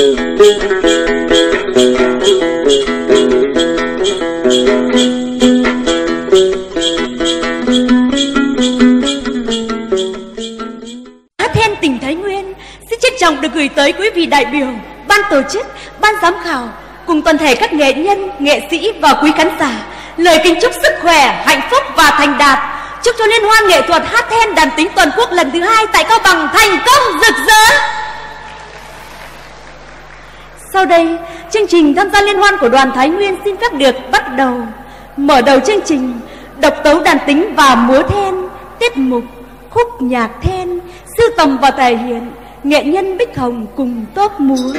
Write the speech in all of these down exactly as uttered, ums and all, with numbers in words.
Được gửi tới quý vị đại biểu, ban tổ chức, ban giám khảo cùng toàn thể các nghệ nhân, nghệ sĩ và quý khán giả lời kính chúc sức khỏe, hạnh phúc và thành đạt. Chúc cho liên hoan nghệ thuật hát then đàn tính toàn quốc lần thứ hai tại Cao Bằng thành công rực rỡ. Sau đây, chương trình tham gia liên hoan của đoàn Thái Nguyên xin phép được bắt đầu. Mở đầu chương trình, độc tấu đàn tính và múa then, tiết mục khúc nhạc then, sưu tầm và thể hiện nghệ nhân Bích Hồng cùng tốp múa.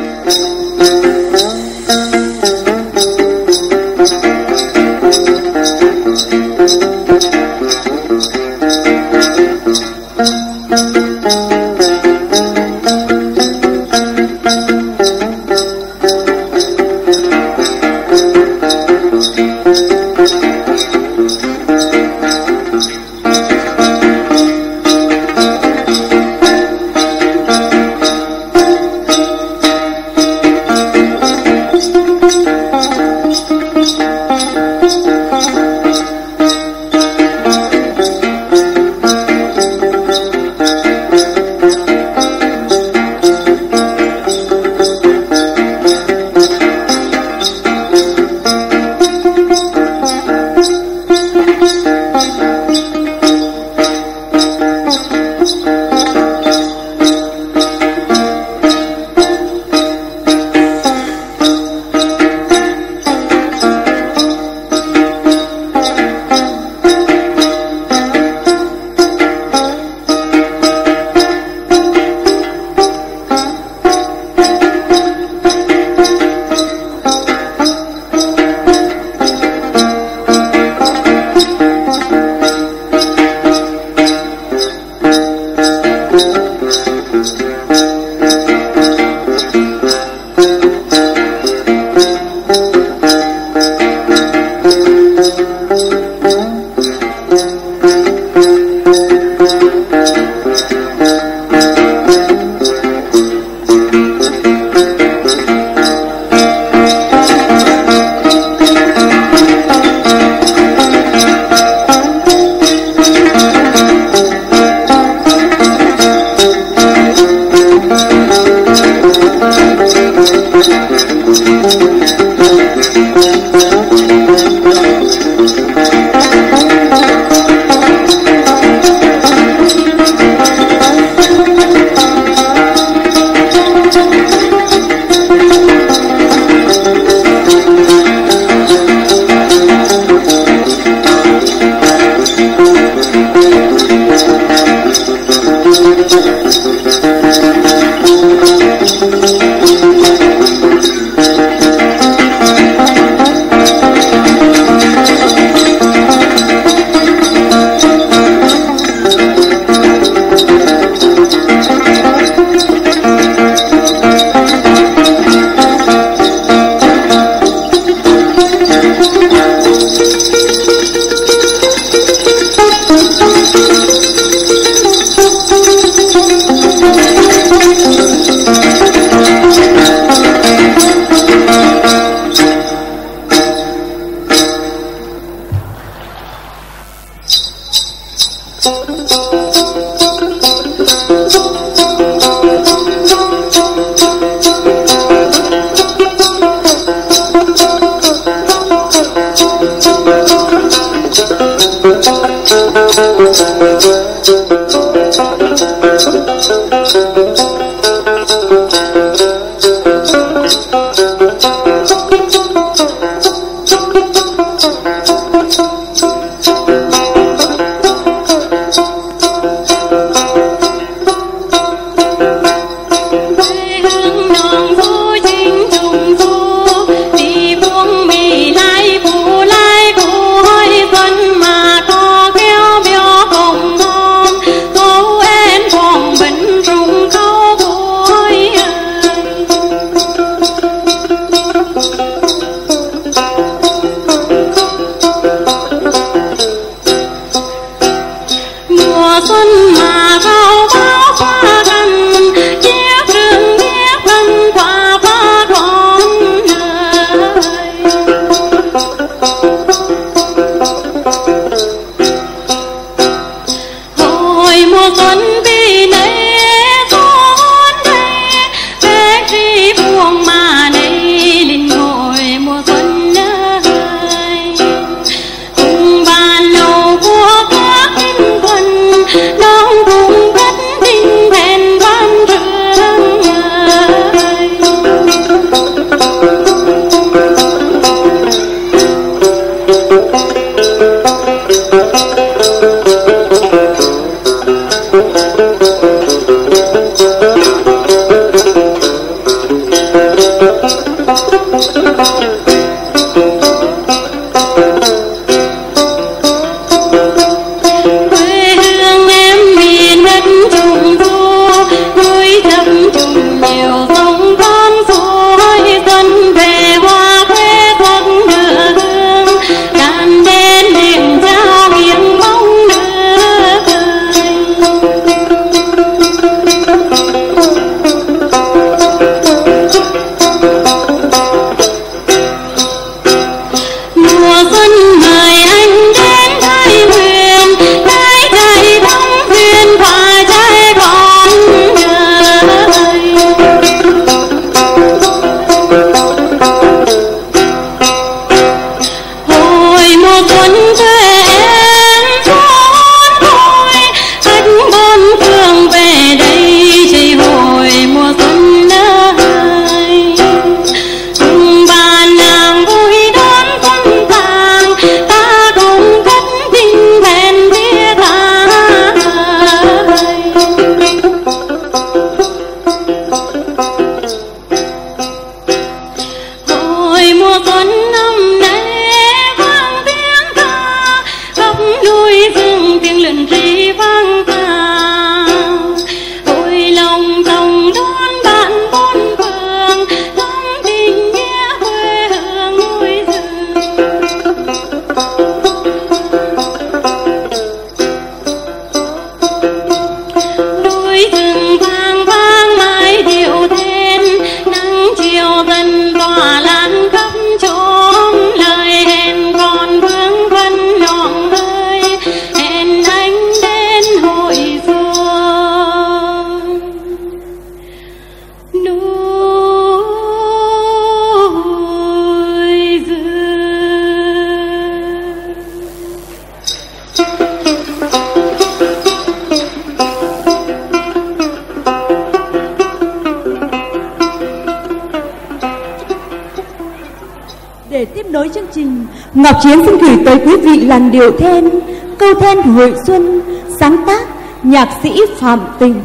Để tiếp nối chương trình, Ngọc Chiến xin gửi tới quý vị làn điệu then, câu then của Hội Xuân, sáng tác nhạc sĩ Phạm Tình.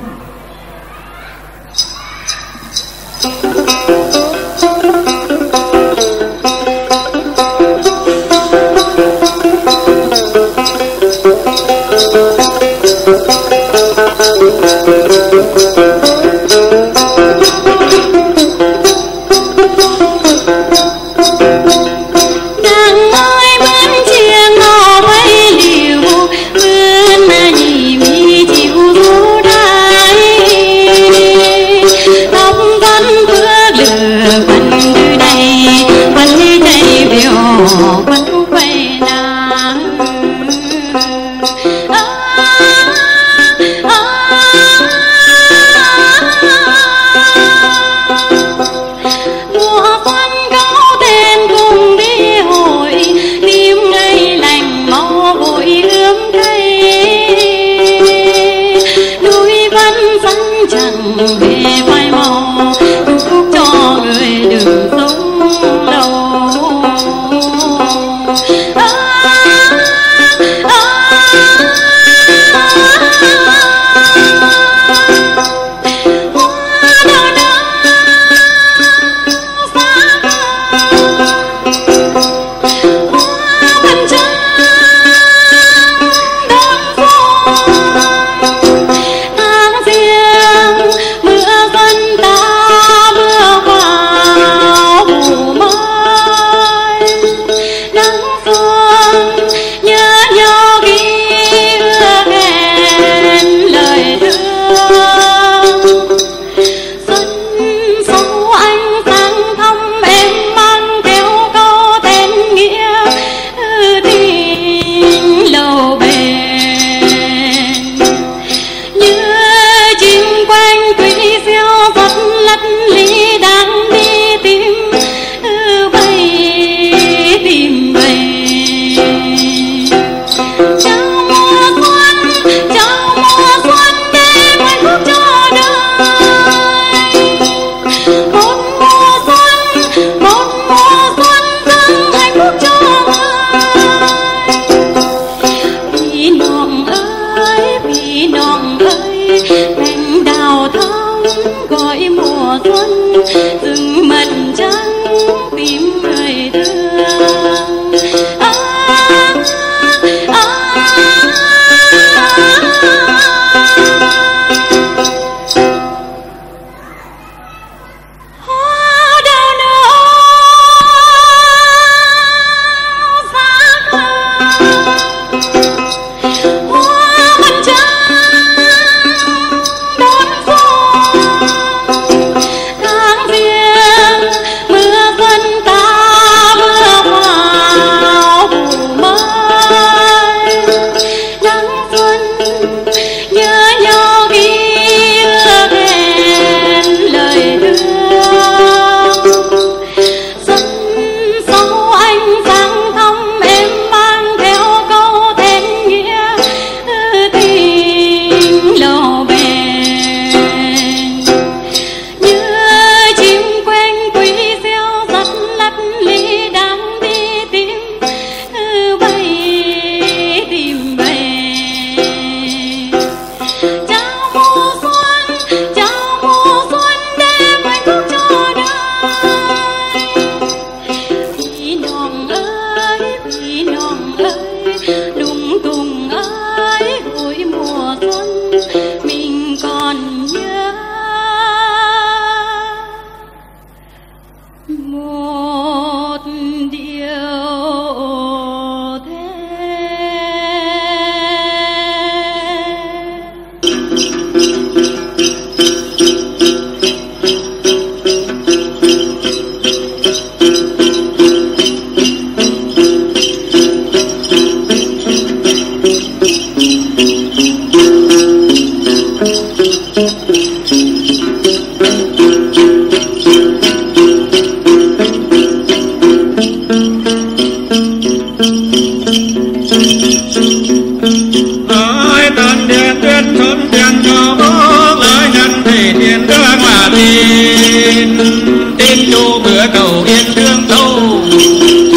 tin tin chu bữa cầu yên thương thâu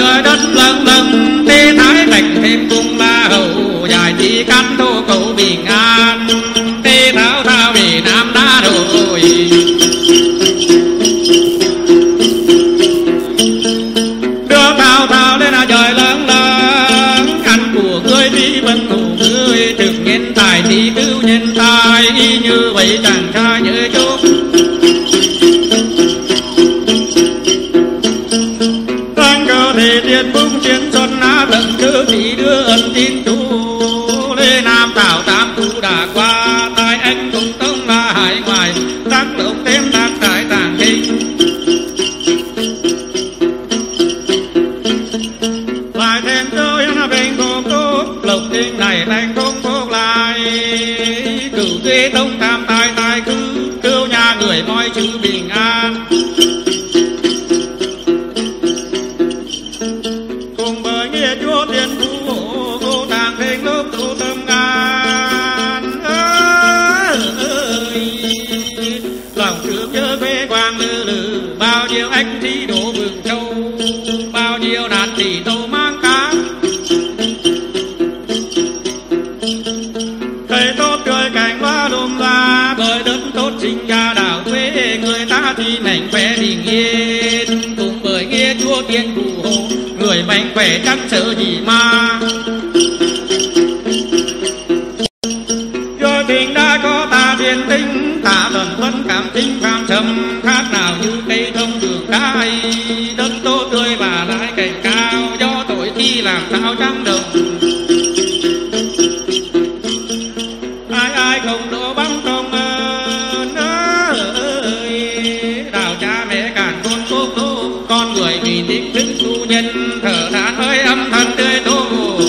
trời đất lâng lâng thế thái thành thêm cung la hậu dài chỉ căn thô cầu bình an thế tháo thao vì nam đã rồi đưa thao thao lên là trời lâng lâng ăn của ngươi đi vân thủ ngươi thực nhân tài thì tư nhân tài y như vậy chàng trai nhớ chúc thì tiền bung chiến xuân á tận cứ chỉ đưa ân tin chú lê nam thảo tam cụ đã qua tai anh cùng tông là hải ngoài tác lộng thêm tác đại tàng kinh lại thêm tôi là bình cô tốt lộc kinh này thành công phúc lại cửu duy tông tam tài tài cứ cứu nhà người mọi chữ bình an chúa thiên phú hộ cô tàng thành lúc cô tâm an ơi lòng thương nhớ quê quang lư lử bao nhiêu anh đi đổ vườn châu bao nhiêu đàn tỷ tàu mang cá cây tốt cười cảnh hoa lùm la bởi đất tốt sinh ra đảo quê người ta thì mạnh khỏe bình yên cùng bởi nghe chúa thiên phú hộ người mạnh khỏe chẳng sợ gì mà do tình đã có ta thiên tính ta lần vẫn cảm tính cảm trầm khác nào như cây thông đường đai đất tốt tươi và lại cành cao do tội khi làm sao trắng đồng ai ai không đổ băng công ơn ơi đào cha mẹ cản con tốt tốt con người vì tính đức tu nhân thở than ơi âm thanh tươi tốt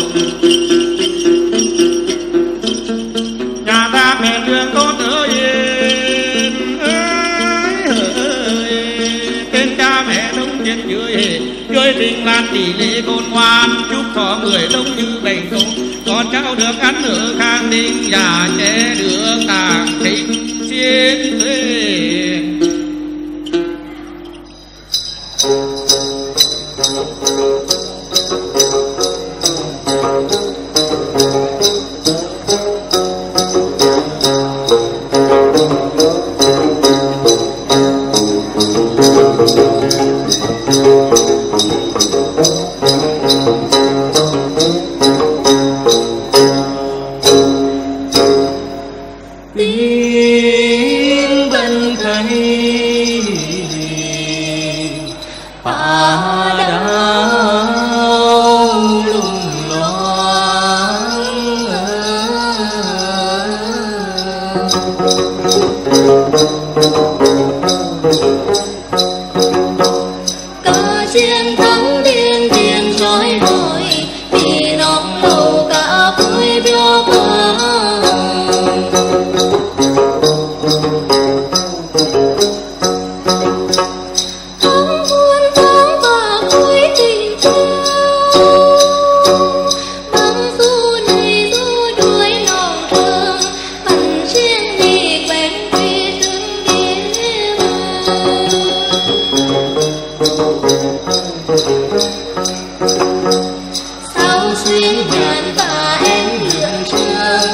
nhà ta mẹ trường tốt ở yên ơi tên cha mẹ đông trên dưới dưới tình lan tỷ lệ khôn ngoan chúc thọ người đông như bành công con cháu được ăn ở khang ninh già trẻ được tàng thịnh chiến thuê tiếng bên cây pa đau lung loáng ca chiến thắng điên điên soi hồi vì nóng lầu cả vui biểu qua sao xuyên nhàn và em lượn trường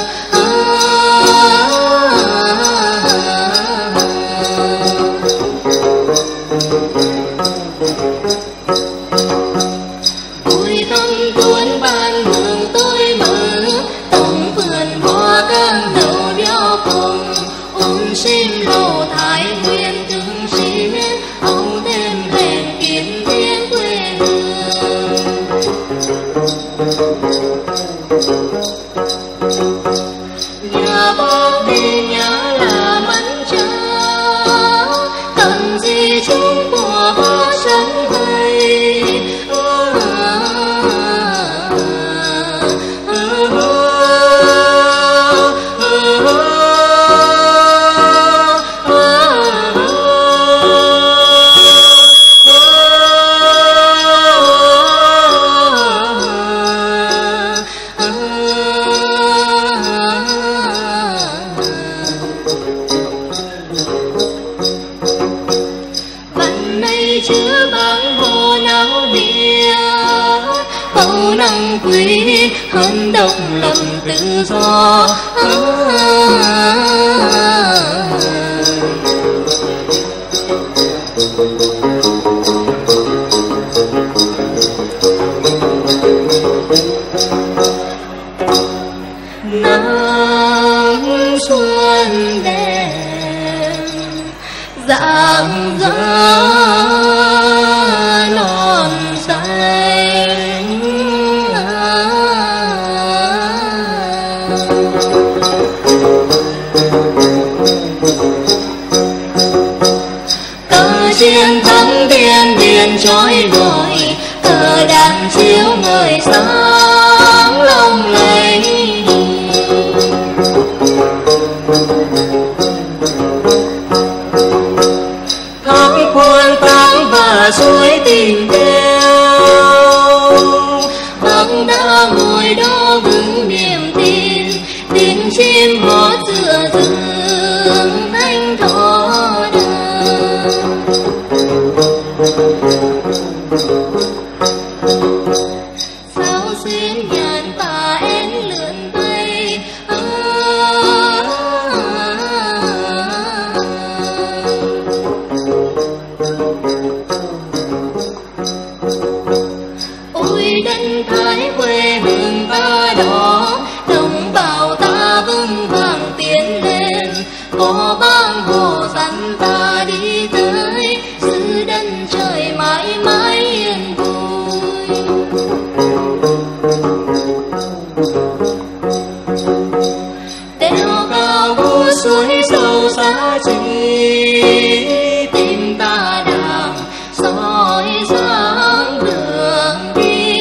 vui tâm cuốn ban đường tôi mừng tổng vườn hoa cam đầu đeo cùng ôm sim lầu thái nguyên từng xin ông thêm rèn kiến thiên quê hương. báu năng quý hơn độc lập tự do. Nắng xuân đèn rạng rỡ non xanh, cờ chiến thắng điện biên trói lọi, cờ đàn chiếu ngời sáng long lanh. thác khuôn táng và suối tình kêu, Bác đã ngồi đó vững niềm tin, tiếng chim hót giữa rừng thanh thổ đàng. Sao xuyên nhàn và én lượn bay, à, ôi đất Thái quê hương ta đó, đồng bào ta vững vàng tiến lên, có bang hồ dẫn ta đi tới, giữ đất trời mãi mãi yên vui. đèo cao vút suối sâu xa chi, Tim ta đang soi sáng đường đi,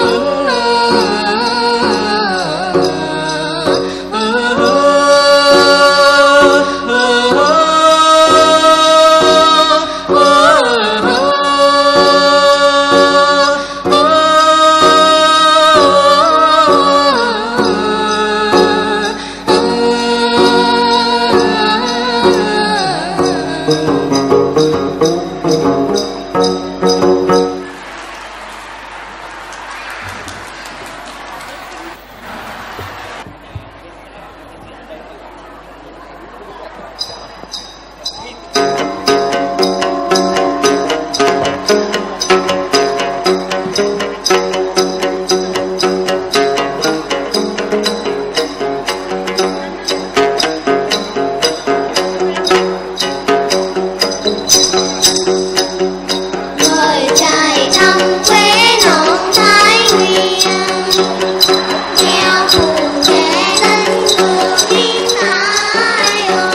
Đời trai thăm quê non Thái Nguyên, nghèo cùng trẻ lên đường tiếng ai ơi.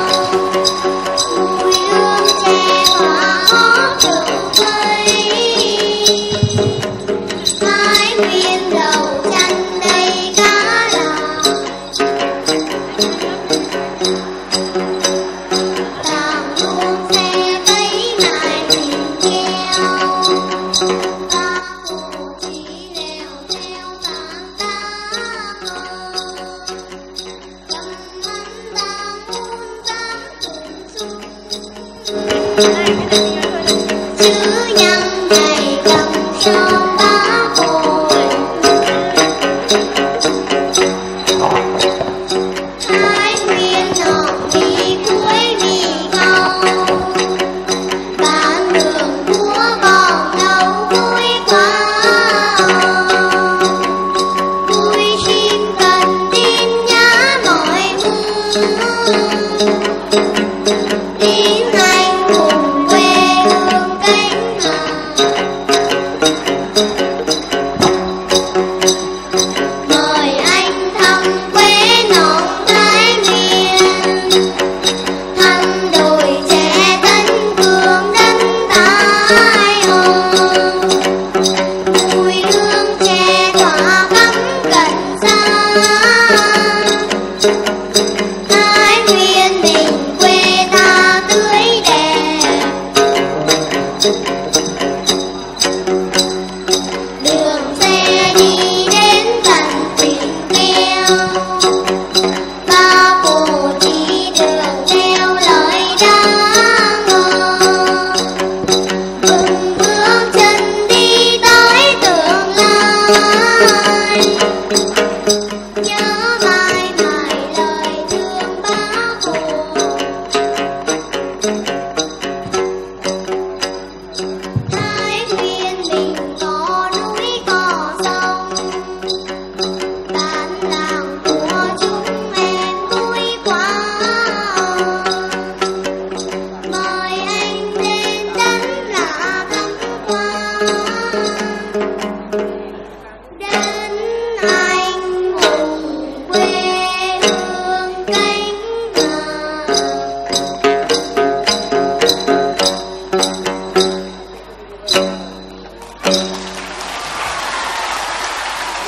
Mùi hương tre hoa hót rượu vây, Thái Nguyên đầu chanh đầy cá làng. Tàng buông xe cây nại tìm keo, ta phụ chỉ leo theo tàn ta mơ. Cầm hắn đang muôn dáng cùng chung, chữ nhân dày cầm son bá bồi. Thái Nguyên nọ đi cuối mì câu, bán đường của còn đâu vui quá. Tôi xin cần tin nhá mọi người, tiếng Anh cùng quê hương cánh hà.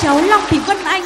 cháu Long Thị Vân Anh.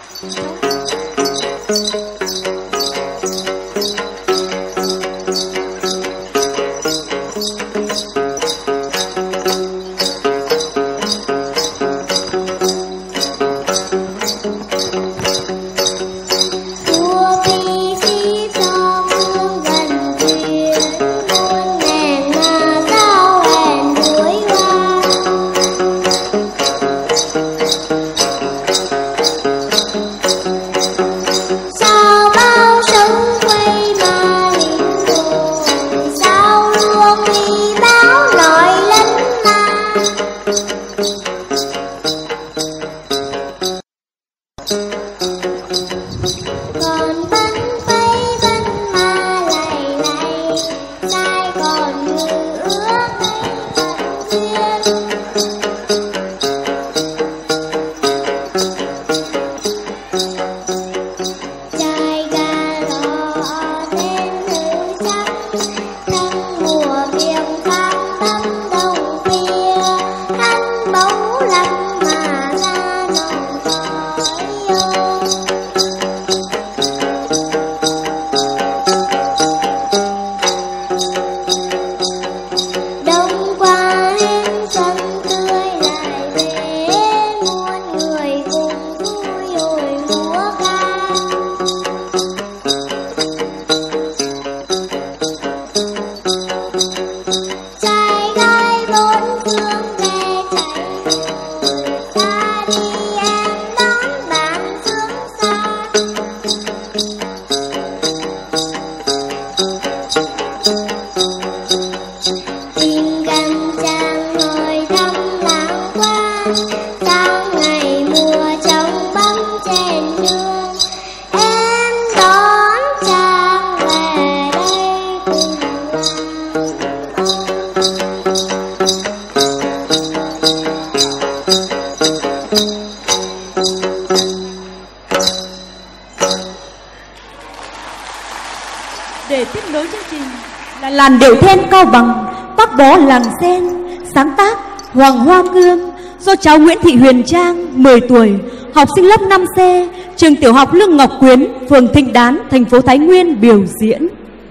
Để tiếp nối chương trình là làn điệu then Cao Bằng Bắc Bó Làng Sen, sáng tác Hoàng Hoa Cương, do cháu Nguyễn Thị Huyền Trang, mười tuổi, học sinh lớp năm C, trường tiểu học Lương Ngọc Quyến, phường Thịnh Đán, thành phố Thái Nguyên biểu diễn.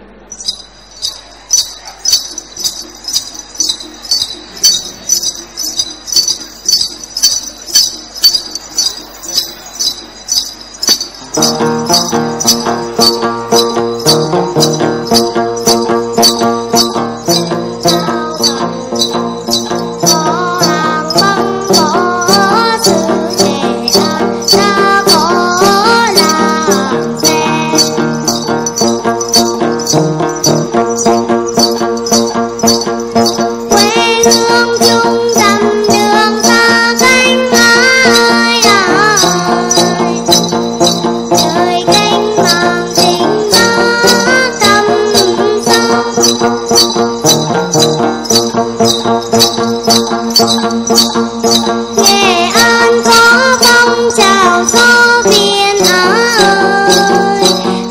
Nghệ An có phong trào gió biên ơi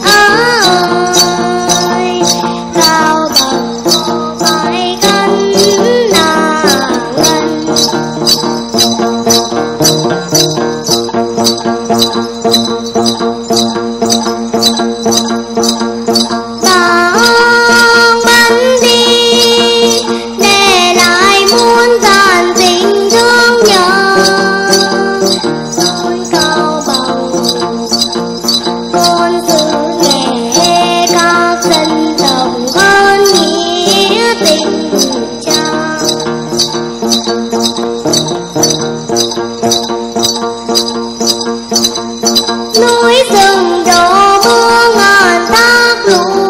ơi, Cao Bằng có bài cân là ngân. Bão bắn đi để lại muôn vàn tình thương nhớ. Tôi Cao Bằng con xứ nghệ các dân tộc hơn nghĩa tình cha. Núi rừng đổ mưa ngàn thác lũ,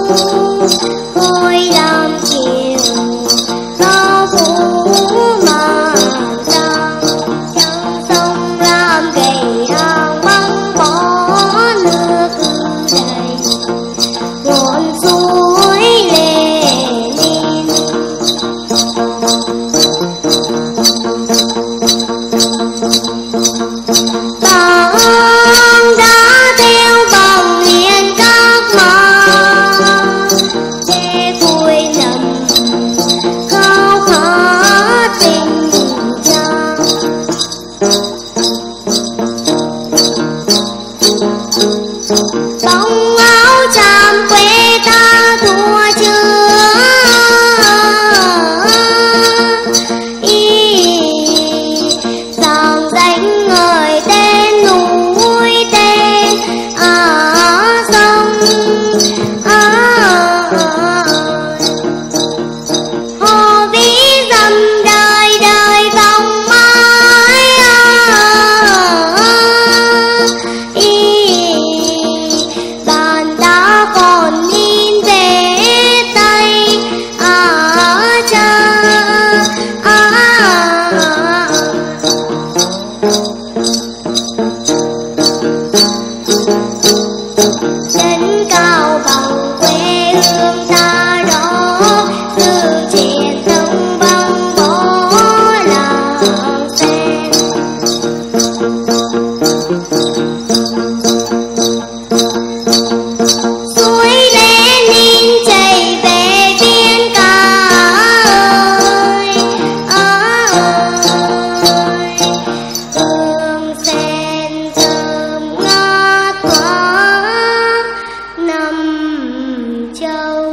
khói đám chiều bao phủ mà ra. Trăng sông Lam gầy hàng băng bó nước đầy, ngọn suối Lenin. Bão đã theo bóng hiền các má, để vui nằm khao khát tình cha. Trên cao bằng quê hương ta đó, từ trên sông băng bó làng sen. Suối Lê Ninh chảy về biên ca ơi, ơi hương sen thơm ngát quá năm châu.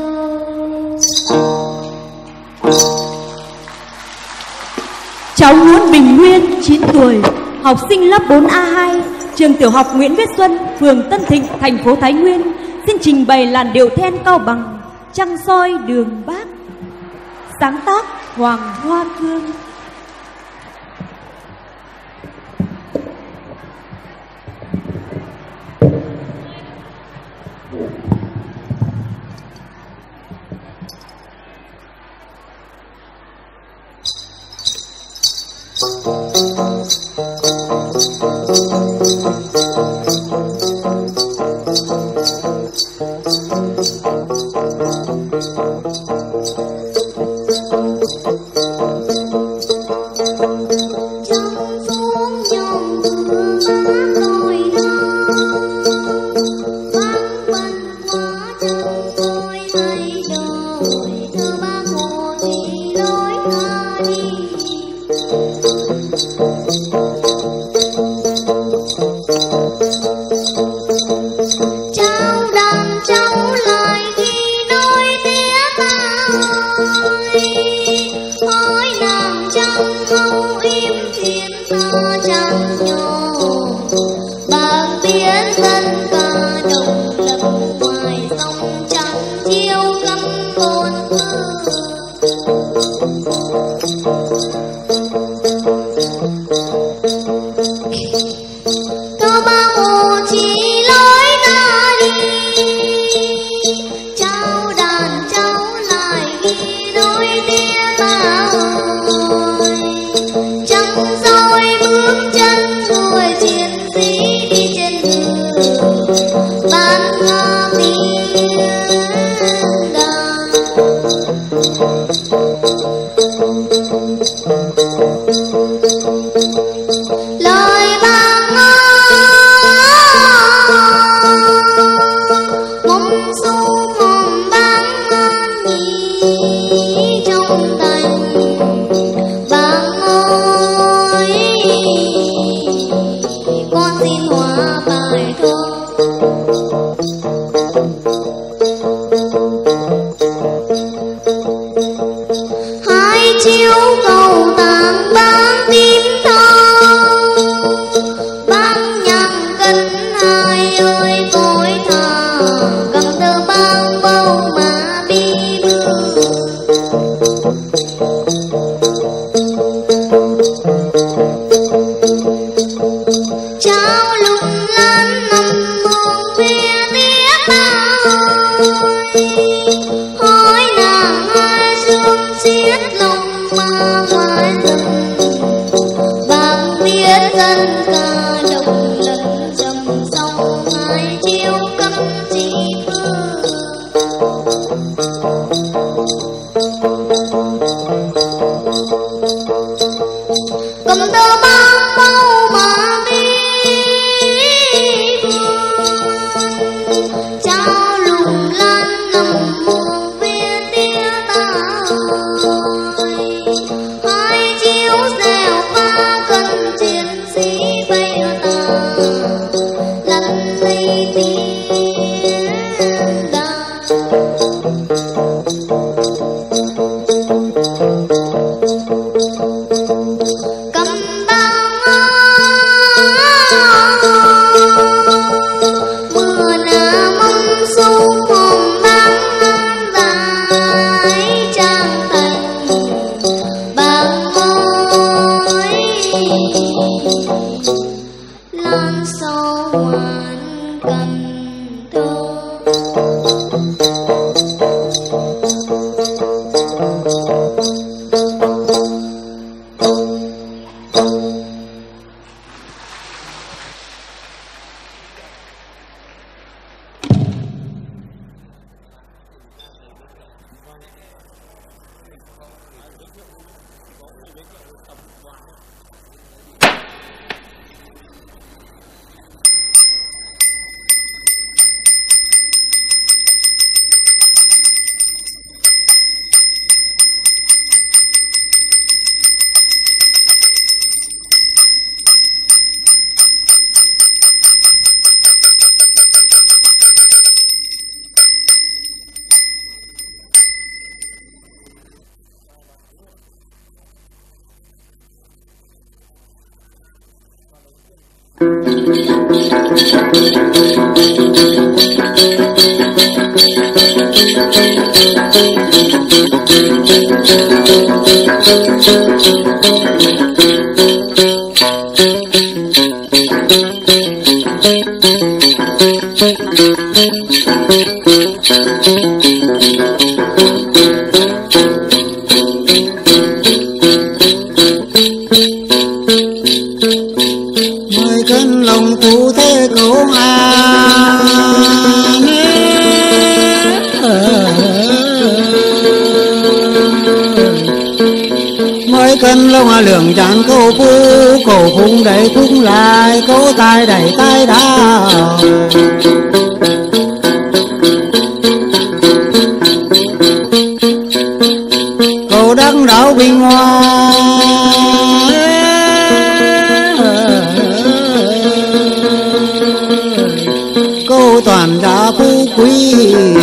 Cháu Nguyễn Bình Nguyên, chín tuổi, học sinh lớp bốn A hai, trường tiểu học Nguyễn Viết Xuân, phường Tân Thịnh, thành phố Thái Nguyên, xin trình bày làn điệu then Cao Bằng, Trăng soi đường Bác. Sáng tác Hoàng Hoa Cương. Trăng xuống nhung mưa má đôi đó, vắng bần quá trăng soi mây đồi, thơ Bác Hồ chỉ lối ta đi. Cháu đàn cháu lại ghi đôi tía ta ơi, hỏi nàng trăng hâu im thiên ta trăng nhô, bạc tiến dân ca đồng lập ngoài sông trăng chiêu cắm côn thơ Bác Hồ chỉ lối ta đi. Cháu đàn cháu lại ghi đôi tía ta ơi, trăng soi bước chân người chiến sĩ đi trên đường ban nga tiếng đàn. Lời Bác mong su mong Bác an nhị trong thành. Bác ơi con xin hóa bài thơ. Hai chiếu cầu tàng Bác tím thâu, Bác nhạc cân hai ơi cõi thà, cầm tơ Bác bầu mà bi bương. Cháu lung lan nằm mương cân lâu hà lượng chán câu phu cổ phung đẩy phung lại câu tai đẩy tai đào câu đăng đảo bình hoa câu toàn gia phú quý.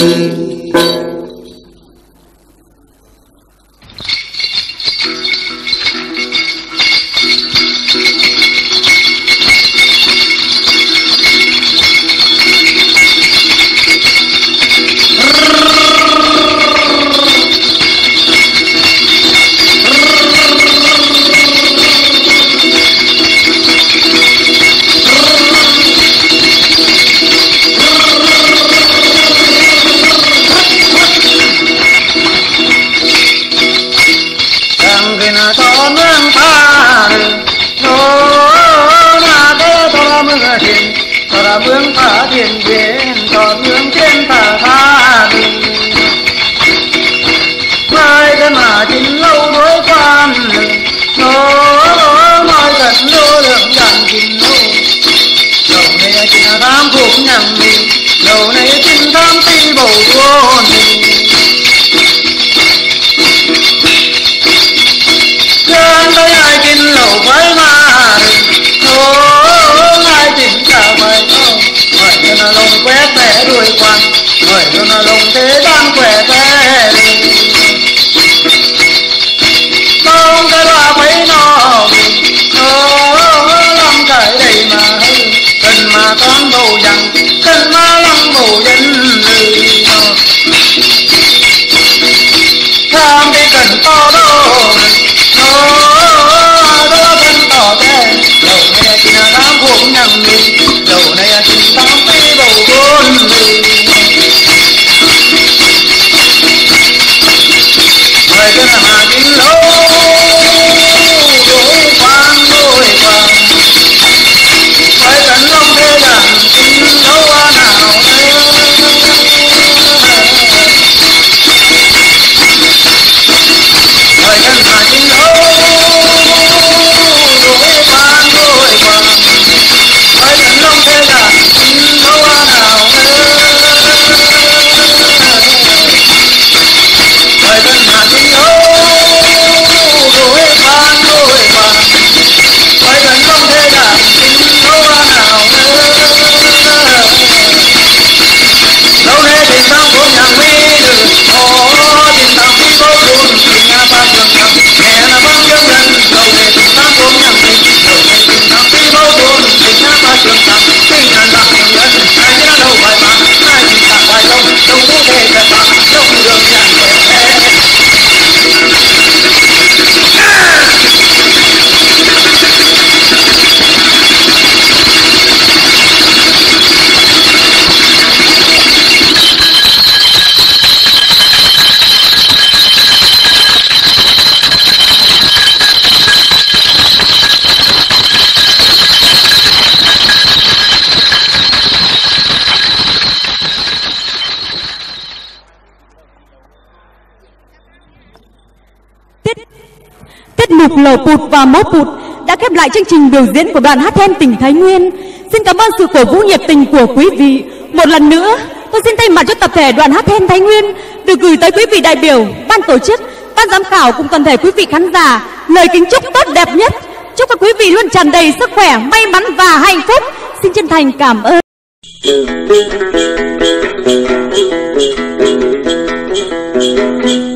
Mục lầu pụt và mẫu pụt đã khép lại chương trình biểu diễn của đoàn hát then tỉnh Thái Nguyên. Xin cảm ơn sự cổ vũ nhiệt tình của quý vị. Một lần nữa, tôi xin thay mặt cho tập thể đoàn hát then Thái Nguyên được gửi tới quý vị đại biểu, ban tổ chức, ban giám khảo cùng toàn thể quý vị khán giả lời kính chúc tốt đẹp nhất. Chúc các quý vị luôn tràn đầy sức khỏe, may mắn và hạnh phúc. Xin chân thành cảm ơn.